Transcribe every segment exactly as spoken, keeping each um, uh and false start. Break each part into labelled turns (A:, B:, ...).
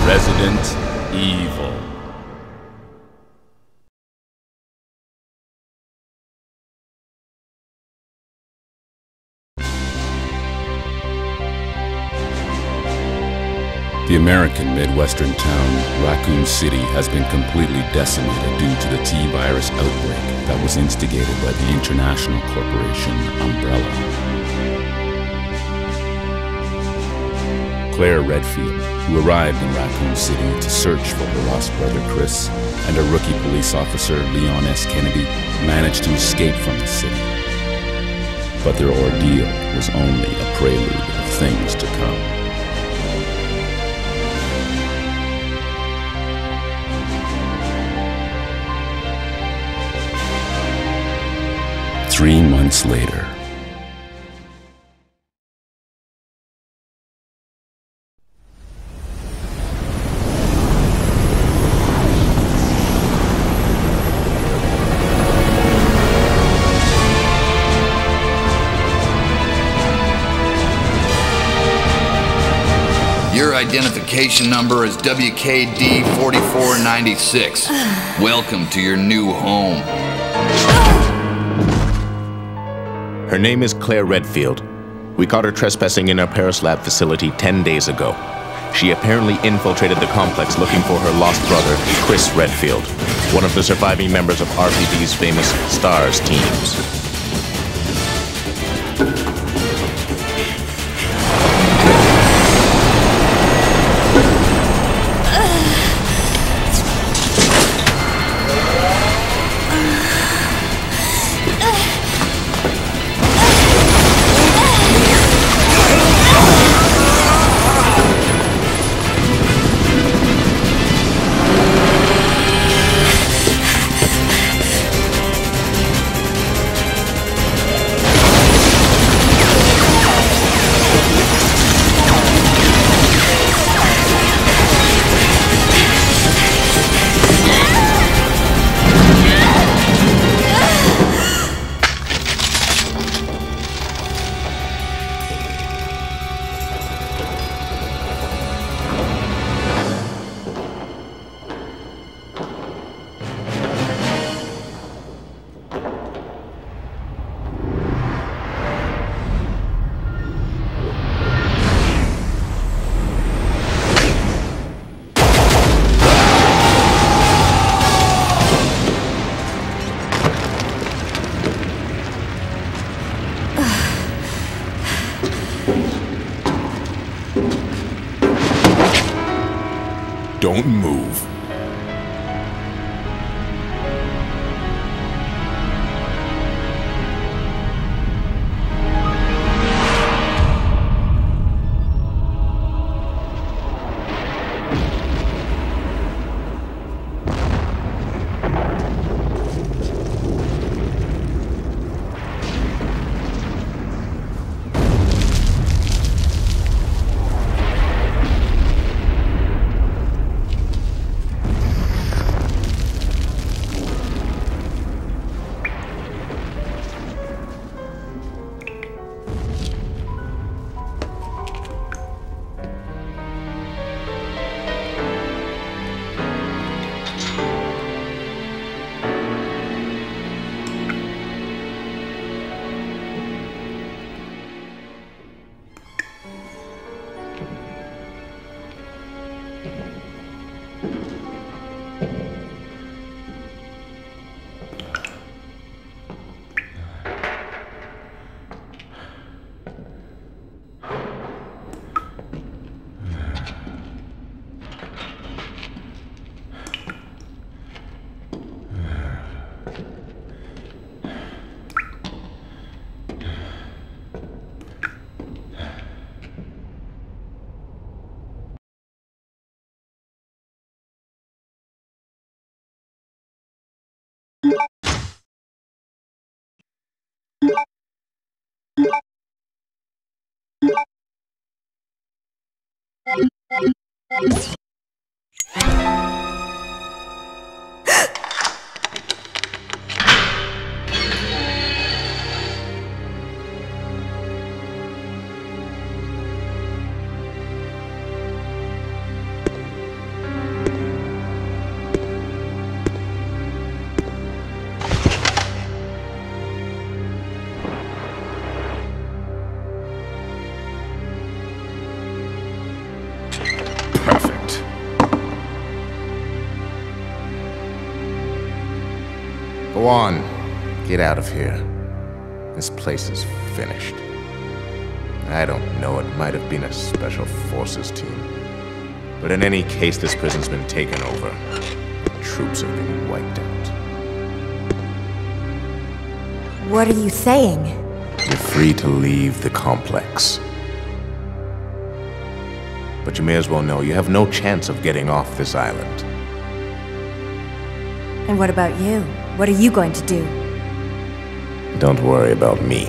A: Resident Evil. The American Midwestern town, Raccoon City, has been completely decimated due to the T-virus outbreak that was instigated by the international corporation Umbrella. Claire Redfield, who arrived in Raccoon City to search for her lost brother Chris, and a rookie police officer, Leon S. Kennedy, managed to escape from the city. But their ordeal was only a prelude of things to come. Three months later.
B: Your identification number is W K D forty-four ninety-six. Welcome to your new home.
C: Her name is Claire Redfield. We caught her trespassing in our Paris lab facility ten days ago. She apparently infiltrated the complex looking for her lost brother, Chris Redfield, one of the surviving members of R P D's famous STARS teams.
A: Don't move.
C: Go on. Get out of here. This place is finished. I don't know, it might have been a special forces team. But in any case, this prison's been taken over. The troops have been wiped out.
D: What are you saying?
C: You're free to leave the complex. But you may as well know you have no chance of getting off this island.
D: And what about you? What are you going to do?
C: Don't worry about me.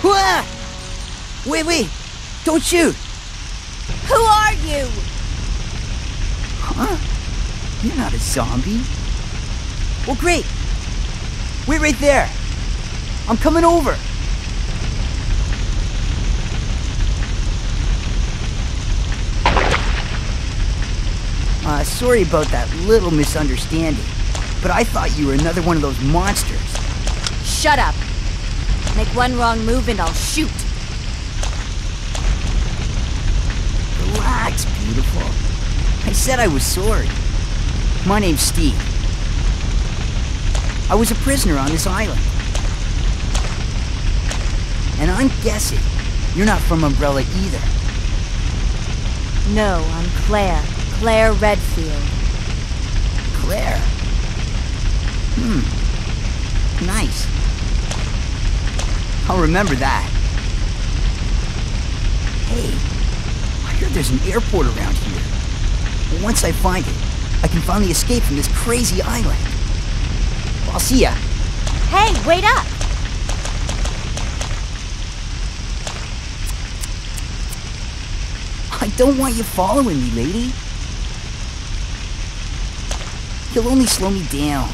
E: Ah! Wait, wait! Don't shoot!
D: Who are you?
E: Huh? You're not a zombie. Well, great! Wait right there! I'm coming over! Uh, sorry about that little misunderstanding, but I thought you were another one of those monsters.
D: Shut up. Make one wrong move and I'll shoot.
E: Relax, beautiful. I said I was sorry. My name's Steve. I was a prisoner on this island. And I'm guessing you're not from Umbrella either.
D: No, I'm Claire. Claire Redfield.
E: Claire? Hmm. Nice. I'll remember that. Hey, I heard there's an airport around here. Once I find it, I can finally escape from this crazy island. I'll see ya.
D: Hey, wait up!
E: I don't want you following me, lady. You'll only slow me down.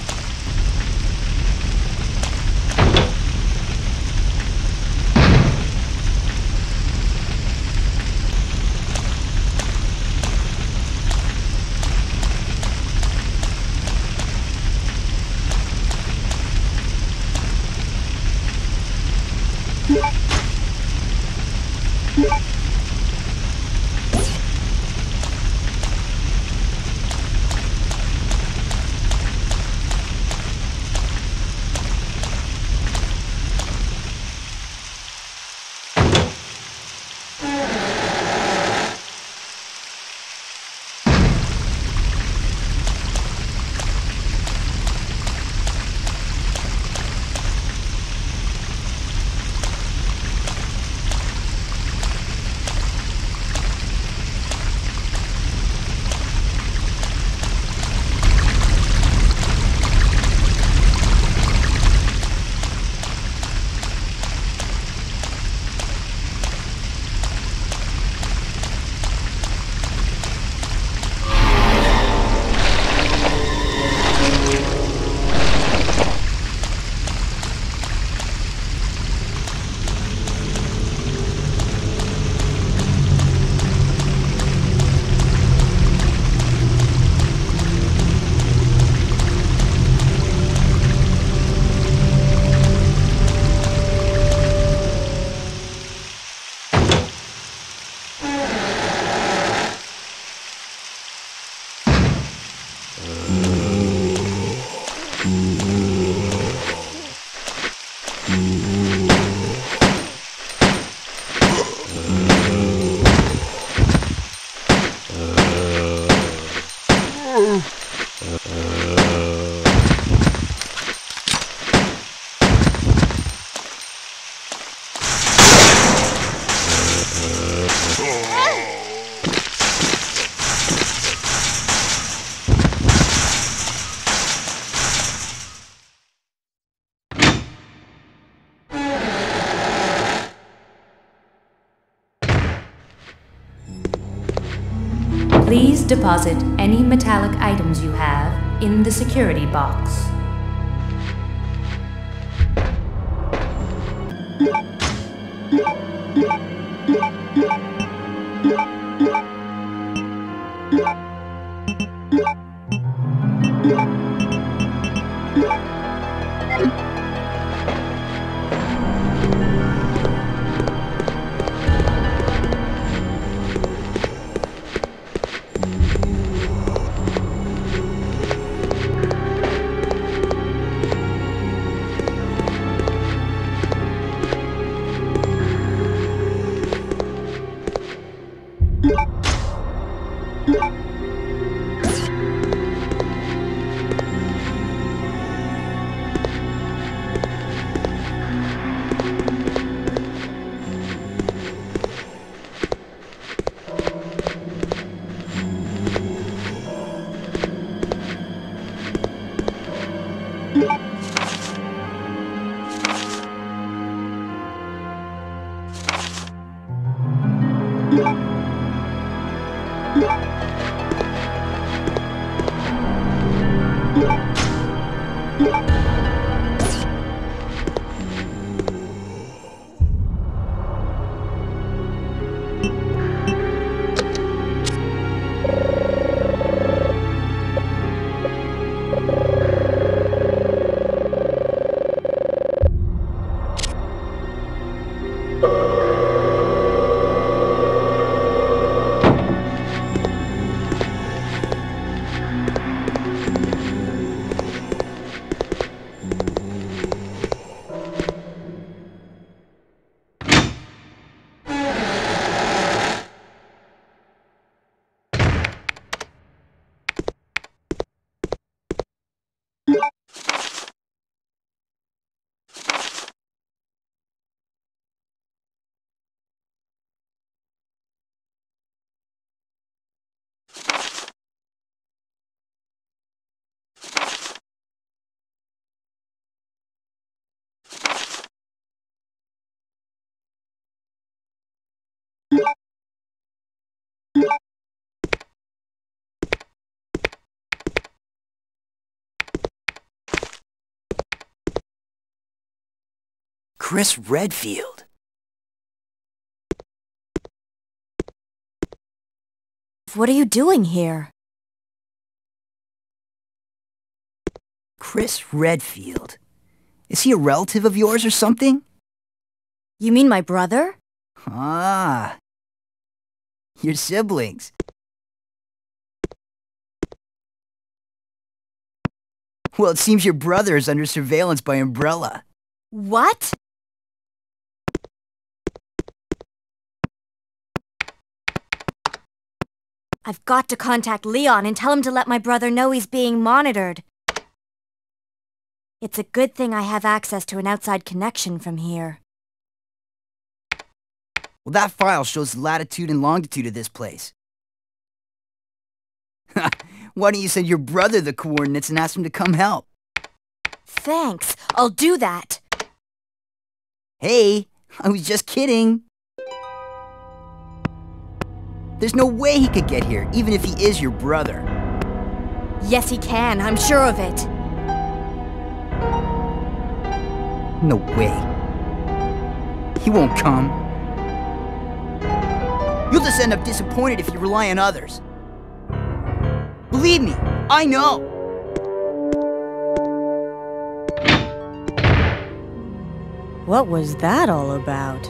F: Please deposit any metallic items you have in the security box.
E: Chris Redfield.
D: What are you doing here?
E: Chris Redfield. Is he a relative of yours or something?
D: You mean my brother?
E: Ah. Your siblings. Well, it seems your brother is under surveillance by Umbrella.
D: What? I've got to contact Leon and tell him to let my brother know he's being monitored. It's a good thing I have access to an outside connection from here.
E: Well, that file shows the latitude and longitude of this place. Why don't you send your brother the coordinates and ask him to come help?
D: Thanks, I'll do that.
E: Hey, I was just kidding. There's no way he could get here, even if he is your brother.
D: Yes, he can, I'm sure of it.
E: No way. He won't come. You'll just end up disappointed if you rely on others. Believe me, I know.
D: What was that all about?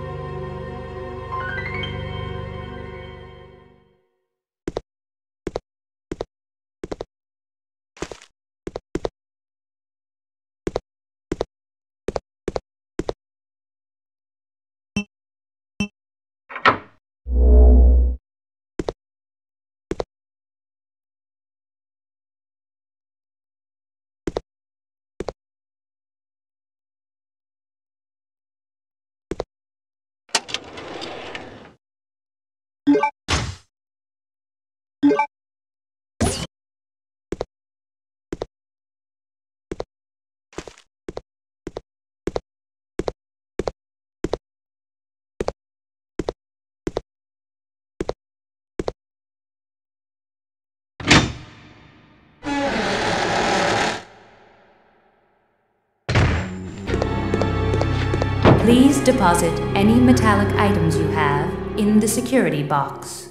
F: Please deposit any metallic items you have in the security box.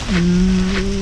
E: Mm.